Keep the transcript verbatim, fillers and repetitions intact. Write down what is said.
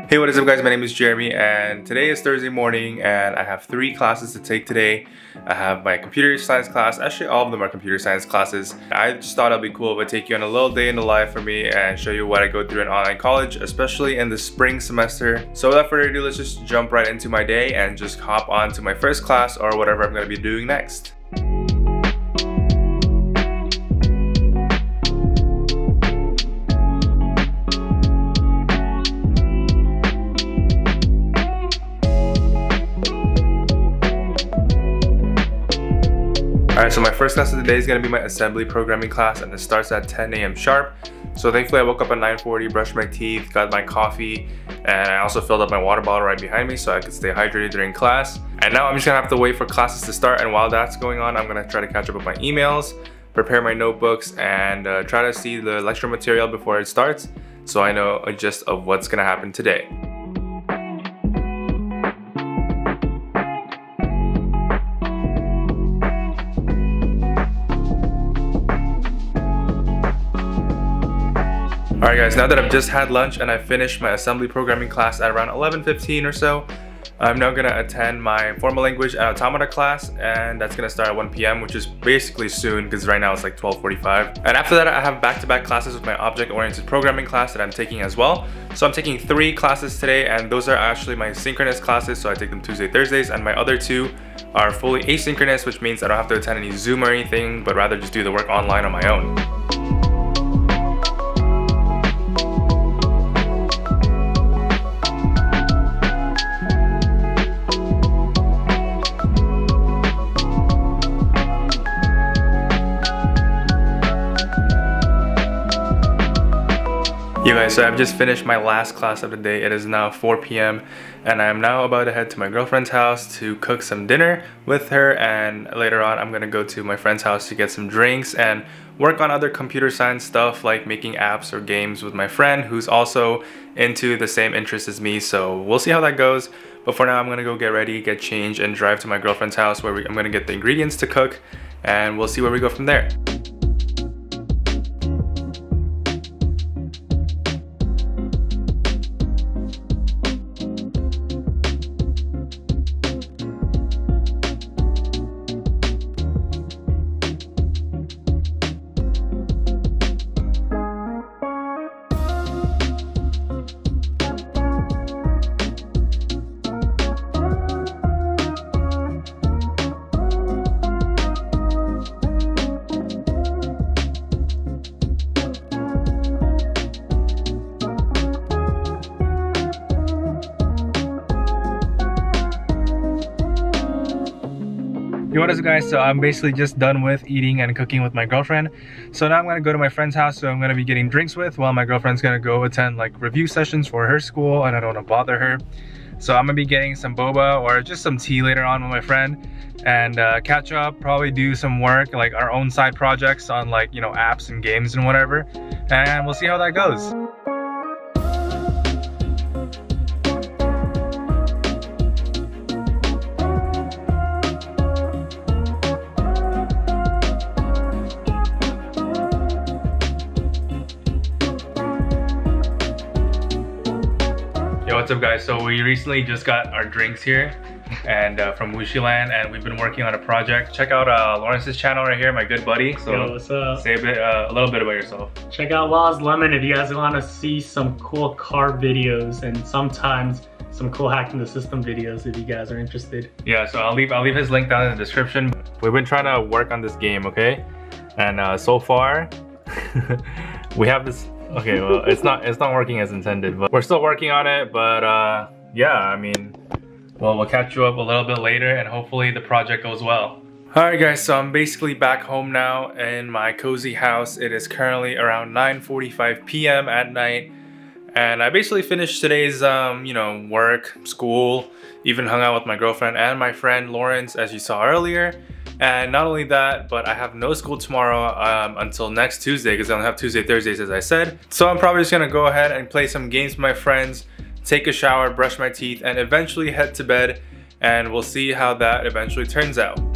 Hey, what is up guys? My name is Jeremy and today is Thursday morning and I have three classes to take today. I have my computer science class. Actually, all of them are computer science classes. I just thought it'd be cool if I take you on a little day in the life for me and show you what I go through in online college, especially in the spring semester. So without further ado, let's just jump right into my day and just hop on to my first class or whatever I'm going to be doing next. Alright, so my first class of the day is going to be my assembly programming class and it starts at ten A M sharp. So thankfully I woke up at nine forty, brushed my teeth, got my coffee, and I also filled up my water bottle right behind me so I could stay hydrated during class. And now I'm just going to have to wait for classes to start, and while that's going on I'm going to try to catch up with my emails, prepare my notebooks, and uh, try to see the lecture material before it starts so I know a gist of what's going to happen today. Alright guys, now that I've just had lunch and I've finished my assembly programming class at around eleven fifteen or so, I'm now going to attend my formal language and automata class, and that's going to start at one P M, which is basically soon because right now it's like twelve forty-five. And after that I have back-to-back classes with my object-oriented programming class that I'm taking as well. So I'm taking three classes today, and those are actually my synchronous classes, so I take them Tuesday, Thursdays, and my other two are fully asynchronous, which means I don't have to attend any Zoom or anything, but rather just do the work online on my own. You guys, so I've just finished my last class of the day. It is now four P M and I'm now about to head to my girlfriend's house to cook some dinner with her, and later on I'm gonna go to my friend's house to get some drinks and work on other computer science stuff like making apps or games with my friend who's also into the same interests as me. So we'll see how that goes, but for now I'm gonna go get ready, get changed, and drive to my girlfriend's house where we, I'm gonna get the ingredients to cook, and we'll see where we go from there. Yo, what is up guys? So I'm basically just done with eating and cooking with my girlfriend. So now I'm gonna go to my friend's house, so I'm gonna be getting drinks with while my girlfriend's gonna go attend like review sessions for her school, and I don't wanna bother her. So I'm gonna be getting some boba or just some tea later on with my friend and uh, catch up, probably do some work, like our own side projects on like, you know, apps and games and whatever. And we'll see how that goes. Yo, what's up guys? So we recently just got our drinks here and uh, from Wushiland, and we've been working on a project. Check out uh, Lawrence's channel right here, my good buddy. So Yo, what's up? Say a bit, uh, a little bit about yourself. Check out Law's Lemon if you guys want to see some cool car videos and sometimes some cool hacking the system videos if you guys are interested. Yeah, so I'll leave I'll leave his link down in the description. We've been trying to work on this game, okay? And uh, so far we have this. Okay, well, it's not it's not working as intended, but we're still working on it. But uh, yeah, I mean, well, we'll catch you up a little bit later, and hopefully the project goes well. Alright guys, so I'm basically back home now in my cozy house. It is currently around nine forty-five P M at night, and I basically finished today's um, you know, work, school, even hung out with my girlfriend and my friend Lawrence, as you saw earlier. And not only that, but I have no school tomorrow um, until next Tuesday, because I don't have Tuesday, Thursdays as I said. So I'm probably just gonna go ahead and play some games with my friends, take a shower, brush my teeth, and eventually head to bed, and we'll see how that eventually turns out.